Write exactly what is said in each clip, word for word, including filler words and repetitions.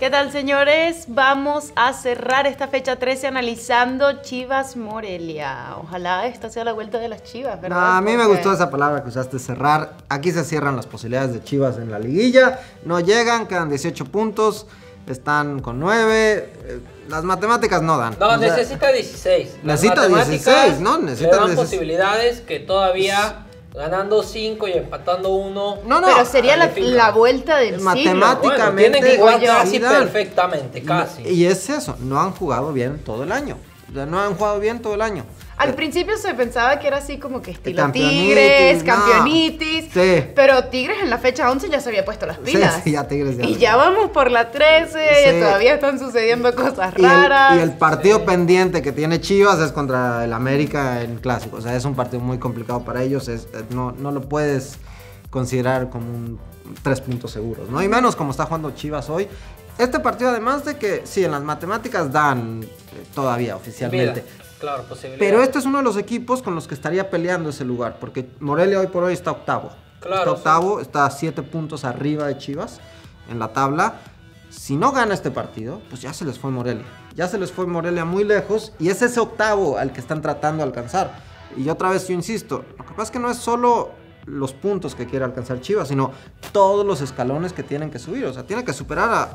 ¿Qué tal, señores? Vamos a cerrar esta fecha trece analizando Chivas Morelia. Ojalá esta sea la vuelta de las Chivas, ¿verdad? No, a mí Porque... me gustó esa palabra que usaste, cerrar. Aquí se cierran las posibilidades de Chivas en la liguilla. No llegan, quedan dieciocho puntos. Están con nueve. Las matemáticas no dan. No, o sea, necesita dieciséis. Las necesita dieciséis, ¿no? Necesita le dan dieciséis. posibilidades que todavía ganando cinco y empatando uno. No, no. Pero sería la, califica. la vuelta del Matemática- siglo. Bueno, tienen que jugar Oye, casi sí dan. perfectamente, casi. Y es eso, no han jugado bien todo el año. O sea, no han jugado bien todo el año. Al principio se pensaba que era así como que estilo Campeonitis, Tigres, no. campeonitis. Sí. Pero Tigres en la fecha once ya se había puesto las pilas. Sí, sí, ya Tigres ya. Y ya vamos por la trece, Sí. todavía están sucediendo cosas Y el, raras. y el partido pendiente que tiene Chivas es contra el América en clásico. O sea, es un partido muy complicado para ellos. Es, no, no lo puedes considerar como un tres puntos seguros, ¿no? Y menos como está jugando Chivas hoy. Este partido, además de que, sí, en las matemáticas dan eh, todavía oficialmente. Vida. Claro, posibilidad. Pero este es uno de los equipos con los que estaría peleando ese lugar. Porque Morelia hoy por hoy está octavo. Claro, está sí. octavo, está a siete puntos arriba de Chivas en la tabla. Si no gana este partido, pues ya se les fue Morelia. Ya se les fue Morelia muy lejos. Y es ese octavo al que están tratando de alcanzar. Y otra vez yo insisto, lo que pasa es que no es solo los puntos que quiere alcanzar Chivas, sino todos los escalones que tienen que subir. O sea, tiene que superar a,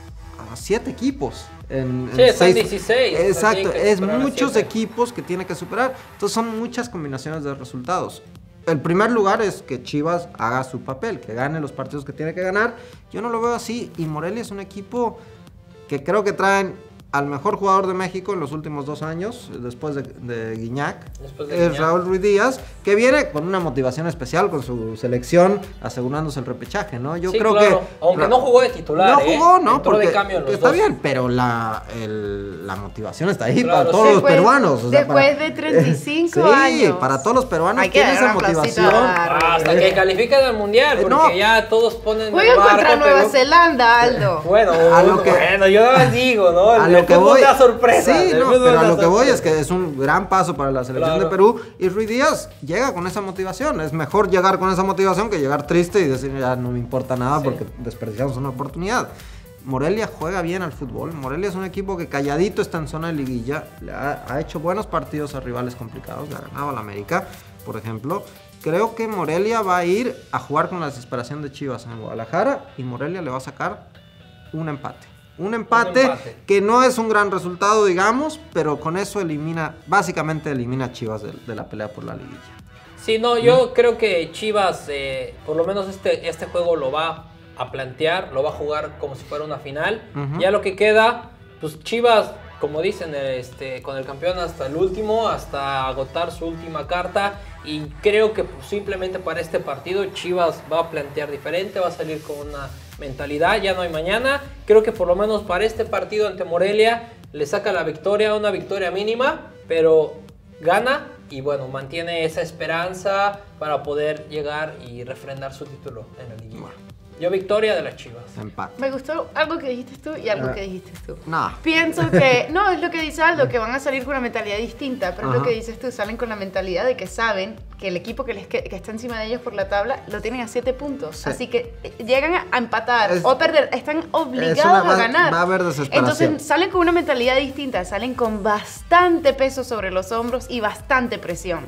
a siete equipos. En, Sí, en están seis. dieciséis. Exacto, tienen que es superar a muchos siete. equipos que tiene que superar. Entonces son muchas combinaciones de resultados. El primer lugar es que Chivas haga su papel, que gane los partidos que tiene que ganar. Yo no lo veo así. Y Morelia es un equipo que creo que traen al mejor jugador de México en los últimos dos años, después de, de Guiñac, Después de es Guiñac. Raúl Ruiz Díaz, que viene con una motivación especial con su selección, asegurándose el repechaje, ¿no? Yo Sí, creo claro. que... Aunque no jugó de titular, No ¿eh? jugó, ¿no? Entró Porque de cambio en los está dos. bien, pero la, el- la motivación está ahí Claro, para todos sí. los Después- peruanos. o sea, después para- de treinta y cinco sí, años. para todos los peruanos Hay que tiene dar esa un aplausito motivación. a- Ah, hasta que califiquen al mundial, Eh, porque no. ya todos ponen. Juegan barco, contra Nueva pero- Zelanda, Aldo. Bueno, A lo que- bueno, yo nada más digo, ¿no? A El lo que fútbol voy, da sorpresa. sí, el no, fútbol pero a da lo que voy sorpresa. es que es un gran paso para la selección Claro. de Perú y Ruiz Díaz llega con esa motivación. Es mejor llegar con esa motivación que llegar triste y decir ya no me importa nada Sí. porque desperdiciamos una oportunidad. Morelia juega bien al fútbol. Morelia es un equipo que calladito está en zona de liguilla. Le ha, ha hecho buenos partidos a rivales complicados. Le ha ganado al América, por ejemplo. Creo que Morelia va a ir a jugar con la desesperación de Chivas en Guadalajara y Morelia le va a sacar un empate. Un empate, empate. que no es un gran resultado, digamos, pero con eso elimina, básicamente elimina a Chivas de, de la pelea por la liguilla. Sí, no, yo creo que Chivas, eh, por lo menos este, este juego lo va a plantear, lo va a jugar como si fuera una final. Ujú. Ya lo que queda, pues Chivas, como dicen, este, con el campeón hasta el último, hasta agotar su última carta. Y creo que pues, simplemente para este partido Chivas va a plantear diferente, va a salir con una mentalidad, ya no hay mañana. Creo que por lo menos para este partido ante Morelia le saca la victoria, una victoria mínima, pero gana y bueno, mantiene esa esperanza para poder llegar y refrendar su título en la liguilla. Yo victoria de las Chivas. Empate. Me gustó algo que dijiste tú y algo Ah. que dijiste tú. No. Pienso que, no, es lo que dice Aldo, que van a salir con una mentalidad distinta, pero es lo Ajá. que dices tú, salen con la mentalidad de que saben que el equipo que, les, que, que está encima de ellos por la tabla lo tienen a siete puntos. Sí. Así que eh, llegan a, a empatar Es- o perder, están obligados es una- va- a ganar. va a haber desesperación. Entonces salen con una mentalidad distinta, salen con bastante peso sobre los hombros y bastante presión.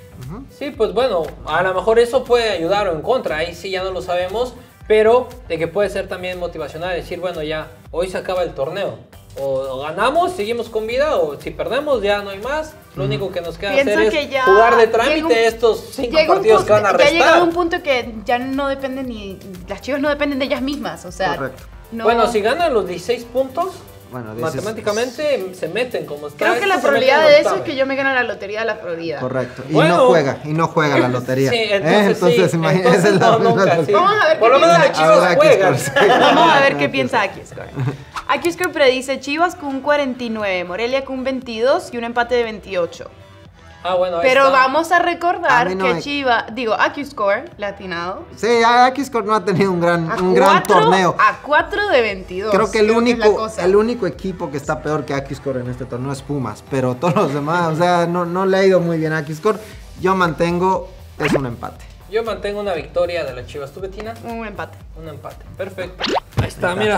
Sí, pues bueno, a lo mejor eso puede ayudar o en contra, ahí sí ya no lo sabemos, pero de que puede ser también motivacional, decir, bueno, ya, hoy se acaba el torneo, o, o ganamos, seguimos con vida, o si perdemos ya no hay más, lo único que nos queda Pienso hacer que es ya jugar de llega trámite un- estos cinco Llega un partidos que punto- van a ya ha llegado a restar. un punto que ya no dependen ni, las Chivas no dependen de ellas mismas, o sea, Correcto. no- Bueno, si ganan los dieciséis puntos, Bueno, dices- matemáticamente se meten como está. creo que la esto, se meten probabilidad en de eso octavos. es que yo me gane la lotería de la Florida. Correcto. Y Bueno. no juega, y no juega la lotería. Sí, ¿Eh? entonces, sí, imagínate, entonces esa es la no, misma nunca, cosa. sí. Vamos a ver qué Por lo menos piensa las Chivas Habrá que juegan. escoger. Vamos a ver qué Aquí piensa AccuScore. AccuScore predice Chivas con un cuarenta y nueve, Morelia con un veintidós y un empate de veintiocho. Ah, bueno, ahí Pero está. vamos a recordar A mí no que me- Chivas, digo, AccuScore, latinado, Sí, AccuScore no ha tenido un gran, a un gran cuatro- torneo. a cuatro de veintidós. Creo que el es la único, cosa. el único equipo que está peor que AccuScore en este torneo es Pumas, pero todos los demás, o sea, no, no le ha ido muy bien a AccuScore. Yo mantengo, es un empate. Yo mantengo una victoria de las Chivas. ¿Tú, Betina? Un empate. Un empate. Perfecto. Ahí está, mira.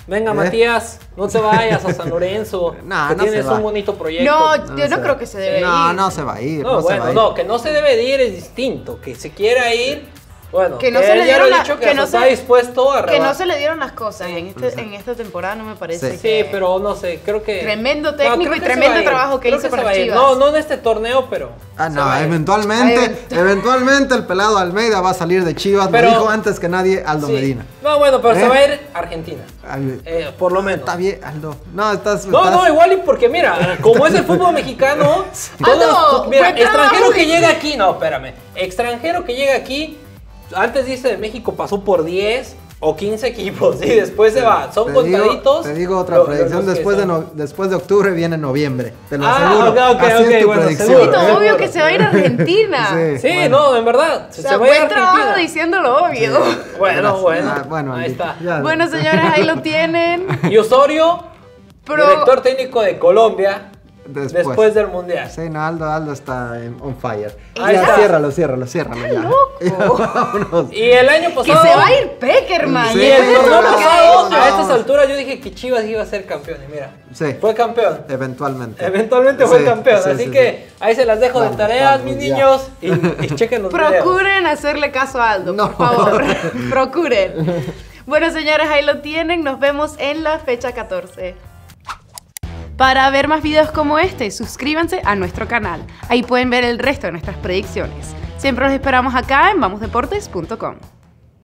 Venga, ¿Eh? Matías, no te vayas a San Lorenzo. No, que no tienes se va. un bonito proyecto. No, No yo no se creo va. que se debe No, ir. no se va a ir. No, No, se bueno, va a ir. no, que no se debe de ir es distinto. Que se quiera ir, bueno, Que no se él le ya lo dieron ha la- dicho que, que no hasta se- está dispuesto a Que rebajar. no se le dieron las cosas en, este, en esta temporada, no me parece. Sí. que- Sí, pero no sé, creo que... Tremendo No, técnico creo y que se tremendo va a ir. trabajo que Creo hizo se con va las a ir. Chivas. No, no en este torneo, pero... Ah, se no, va a ir. eventualmente, Ay, eventualmente el pelado Almeida va a salir de Chivas, Pero- lo dijo antes que nadie Aldo Sí. Medina. No, bueno, pero ¿Eh? se va a ir a Argentina. Ay, Eh, por lo menos. Está bien, Aldo. No, estás. No, estás- no, igual y porque mira, como es el fútbol mexicano, todos, Aldo, mira, buen trabajo. extranjero que llega aquí, no, espérame, extranjero que llega aquí, antes dice de México pasó por diez o quince equipos y después se va, son Te digo- contaditos. Te digo otra lo- predicción, los que después de, son. no- después de octubre viene noviembre, te lo Ah, aseguro. ok, ok, Así ok, es tu bueno, predicción. seguro. Bonito, Seguro. obvio que se va a ir a Argentina. Sí. Sí, Bueno. no, en verdad, O se, sea, se va a ir a buen trabajo Argentina. diciéndolo obvio. Bueno, Gracias. bueno, Ah, bueno, ahí Andy, está. ya. Bueno, señores, ahí lo tienen. Y Osorio, Pro- director técnico de Colombia, Después. después, del Mundial. Sí, no, Aldo, Aldo está en- on fire. Ahí ya, está. ciérralo, ciérralo, ciérralo ya. loco. Vámonos. Y el año Que pasado... se va a ir Peckerman. Sí, Y el después de todo torneo lo que ha pasado, hecho. a estas alturas, yo dije que Chivas iba a ser campeón. Y mira, Sí. fue campeón. Eventualmente. Eventualmente fue Sí, campeón. sí, Así sí, que ahí se las dejo Vamos, de tareas, vamos, mis ya. niños. Y, y chequen los videos. Procuren hacerle caso a Aldo, No. por favor. Procuren. Bueno, señores, ahí lo tienen. Nos vemos en la fecha catorce. Para ver más videos como este, suscríbanse a nuestro canal. Ahí pueden ver el resto de nuestras predicciones. Siempre los esperamos acá en vamos deportes punto com.